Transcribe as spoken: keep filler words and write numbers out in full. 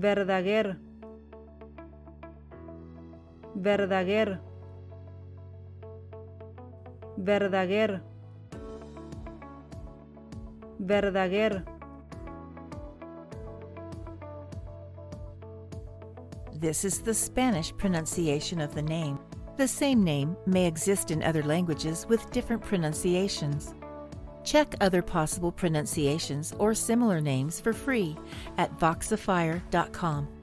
Verdaguer, Verdaguer, Verdaguer, Verdaguer. This is the Spanish pronunciation of the name. The same name may exist in other languages with different pronunciations. Check other possible pronunciations or similar names for free at voxifier dot com.